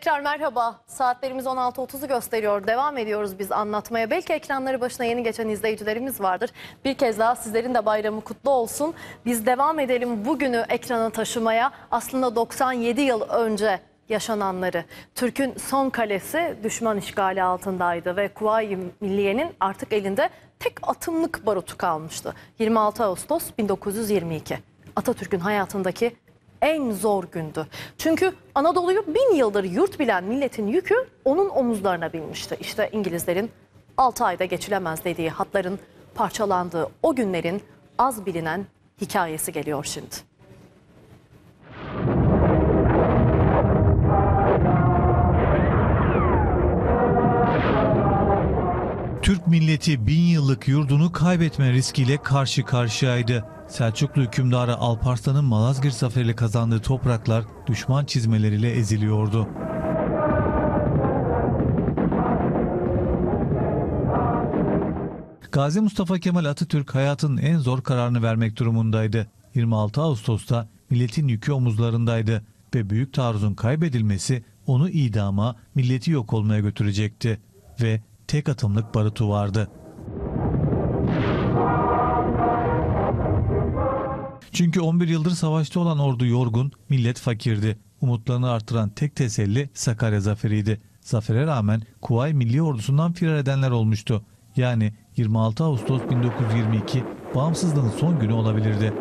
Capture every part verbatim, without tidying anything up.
Tekrar merhaba. Saatlerimiz on altı otuzu gösteriyor. Devam ediyoruz biz anlatmaya. Belki ekranları başına yeni geçen izleyicilerimiz vardır. Bir kez daha sizlerin de bayramı kutlu olsun. Biz devam edelim bugünü ekrana taşımaya. Aslında doksan yedi yıl önce yaşananları. Türk'ün son kalesi düşman işgali altındaydı ve Kuvayi Milliye'nin artık elinde tek atımlık barutu kalmıştı. yirmi altı Ağustos bin dokuz yüz yirmi iki. Atatürk'ün hayatındaki en zor gündü. Çünkü Anadolu'yu bin yıldır yurt bilen milletin yükü onun omuzlarına binmişti. İşte İngilizlerin altı ayda geçilemez dediği hatların parçalandığı o günlerin az bilinen hikayesi geliyor şimdi. Türk milleti bin yıllık yurdunu kaybetme riskiyle karşı karşıyaydı. Selçuklu hükümdarı Alparslan'ın Malazgirt zaferiyle kazandığı topraklar düşman çizmeleriyle eziliyordu. Gazi Mustafa Kemal Atatürk hayatının en zor kararını vermek durumundaydı. yirmi altı Ağustos'ta milletin yükü omuzlarındaydı ve büyük taarruzun kaybedilmesi onu idama, milleti yok olmaya götürecekti ve tek atımlık barutu vardı. Çünkü on bir yıldır savaşta olan ordu yorgun, millet fakirdi. Umutlarını artıran tek teselli Sakarya zaferiydi. Zafere rağmen Kuvayi Milliye ordusundan firar edenler olmuştu. Yani yirmi altı Ağustos bin dokuz yüz yirmi iki bağımsızlığın son günü olabilirdi.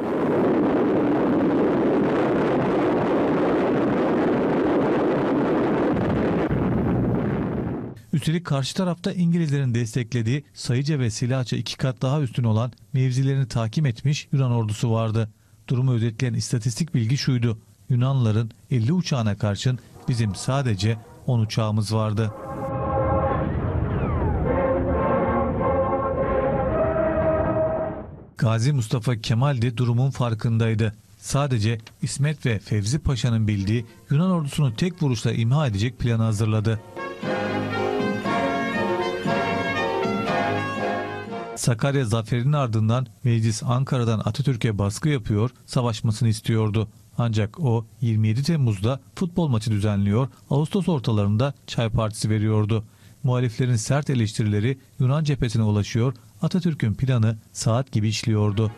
Üstelik karşı tarafta İngilizlerin desteklediği sayıca ve silahça iki kat daha üstün olan mevzilerini tahkim etmiş Yunan ordusu vardı. Durumu özetleyen istatistik bilgi şuydu: Yunanlıların elli uçağına karşın bizim sadece on uçağımız vardı. Gazi Mustafa Kemal de durumun farkındaydı. Sadece İsmet ve Fevzi Paşa'nın bildiği Yunan ordusunu tek vuruşla imha edecek planı hazırladı. Sakarya zaferinin ardından meclis Ankara'dan Atatürk'e baskı yapıyor, savaşmasını istiyordu. Ancak o yirmi yedi Temmuz'da futbol maçı düzenliyor, Ağustos ortalarında çay partisi veriyordu. Muhaliflerin sert eleştirileri Yunan cephesine ulaşıyor, Atatürk'ün planı saat gibi işliyordu.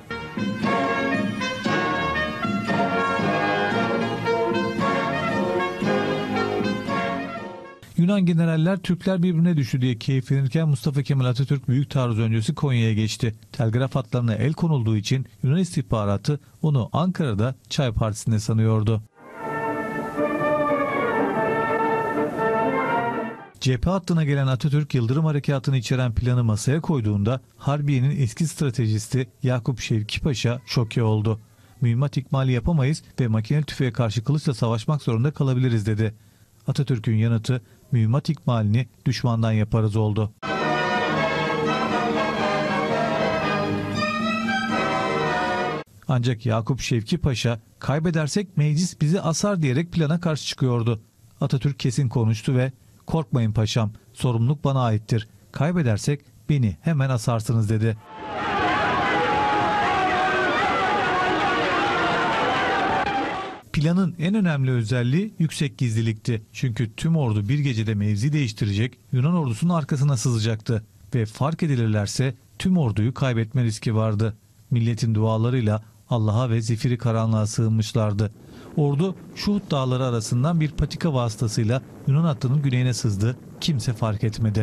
Yunan generaller Türkler birbirine düştü diye keyiflenirken Mustafa Kemal Atatürk büyük taarruz öncesi Konya'ya geçti. Telgraf hatlarına el konulduğu için Yunan istihbaratı onu Ankara'da çay partisinde sanıyordu. Cephe hattına gelen Atatürk Yıldırım Harekatı'nı içeren planı masaya koyduğunda Harbiye'nin eski stratejisti Yakup Şevki Paşa şoke oldu. Mühimmat ikmali yapamayız ve makineli tüfeğe karşı kılıçla savaşmak zorunda kalabiliriz dedi. Atatürk'ün yanıtı mühimmat ikmalini düşmandan yaparız oldu. Ancak Yakup Şevki Paşa kaybedersek meclis bizi asar diyerek plana karşı çıkıyordu. Atatürk kesin konuştu ve korkmayın paşam, sorumluluk bana aittir. Kaybedersek beni hemen asarsınız dedi. Planın en önemli özelliği yüksek gizlilikti. Çünkü tüm ordu bir gecede mevzi değiştirecek, Yunan ordusunun arkasına sızacaktı. Ve fark edilirlerse tüm orduyu kaybetme riski vardı. Milletin dualarıyla Allah'a ve zifiri karanlığa sığınmışlardı. Ordu Şuhut dağları arasından bir patika vasıtasıyla Yunan hattının güneyine sızdı. Kimse fark etmedi.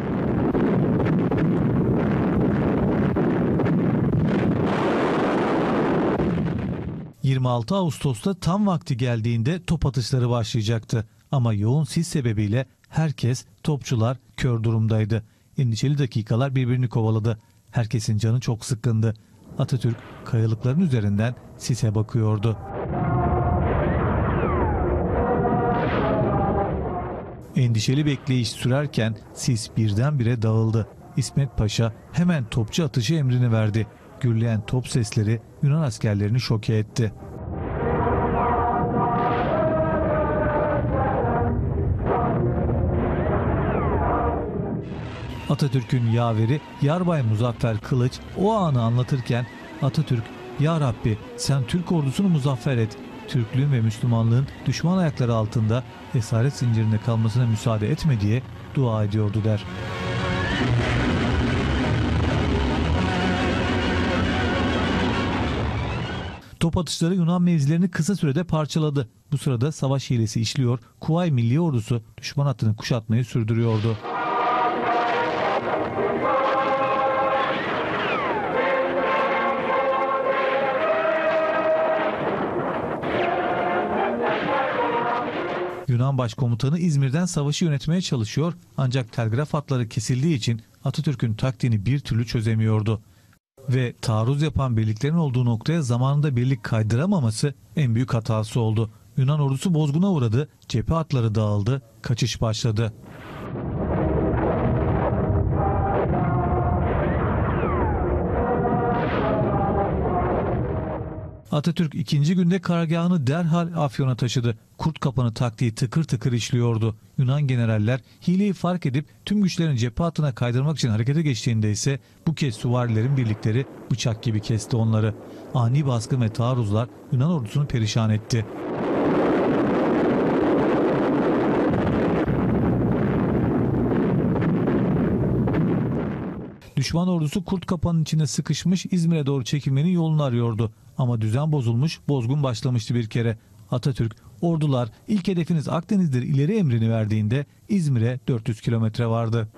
yirmi altı Ağustos'ta tam vakti geldiğinde top atışları başlayacaktı. Ama yoğun sis sebebiyle herkes, topçular kör durumdaydı. Endişeli dakikalar birbirini kovaladı. Herkesin canı çok sıkkındı. Atatürk kayalıkların üzerinden sise bakıyordu. Endişeli bekleyiş sürerken sis birdenbire dağıldı. İsmet Paşa hemen topçu atışı emrini verdi. Gürleyen top sesleri Yunan askerlerini şoke etti. Atatürk'ün yaveri Yarbay Muzaffer Kılıç o anı anlatırken Atatürk, "Ya Rabbi sen Türk ordusunu muzaffer et, Türklüğün ve Müslümanlığın düşman ayakları altında esaret zincirinde kalmasına müsaade etme diye dua ediyordu der. Top atışları Yunan mevzilerini kısa sürede parçaladı. Bu sırada savaş hilesi işliyor, Kuvay Milli Ordusu düşman hattını kuşatmayı sürdürüyordu. Yunan Başkomutanı İzmir'den savaşı yönetmeye çalışıyor ancak telgraf hatları kesildiği için Atatürk'ün taktiğini bir türlü çözemiyordu. Ve taarruz yapan birliklerin olduğu noktaya zamanında birlik kaydıramaması en büyük hatası oldu. Yunan ordusu bozguna uğradı, cephe hatları dağıldı, kaçış başladı. Atatürk ikinci günde karargahını derhal Afyon'a taşıdı. Kurt kapanı taktiği tıkır tıkır işliyordu. Yunan generaller hileyi fark edip tüm güçlerini cephe hattına kaydırmak için harekete geçtiğinde ise bu kez süvarilerin birlikleri bıçak gibi kesti onları. Ani baskın ve taarruzlar Yunan ordusunu perişan etti. Düşman ordusu Kurt Kapanı'nın içinde sıkışmış İzmir'e doğru çekilmenin yolunu arıyordu. Ama düzen bozulmuş, bozgun başlamıştı bir kere. Atatürk, ordular ilk hedefiniz Akdeniz'dir ileri emrini verdiğinde İzmir'e dört yüz kilometre vardı.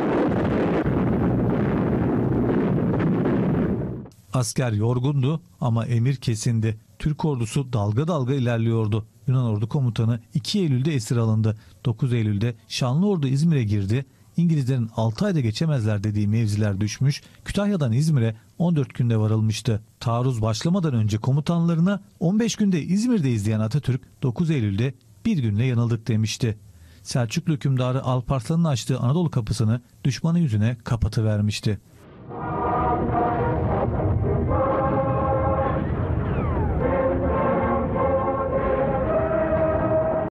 Asker yorgundu ama emir kesindi. Türk ordusu dalga dalga ilerliyordu. Yunan ordu komutanı iki Eylül'de esir alındı. dokuz Eylül'de Şanlıurdu İzmir'e girdi. İngilizlerin altı ayda geçemezler dediği mevziler düşmüş, Kütahya'dan İzmir'e on dört günde varılmıştı. Taarruz başlamadan önce komutanlarına on beş günde İzmir'de izleyen Atatürk dokuz Eylül'de bir günle yanıldık demişti. Selçuklu hükümdarı Alparslan'ın açtığı Anadolu kapısını düşmanın yüzüne kapatıvermişti.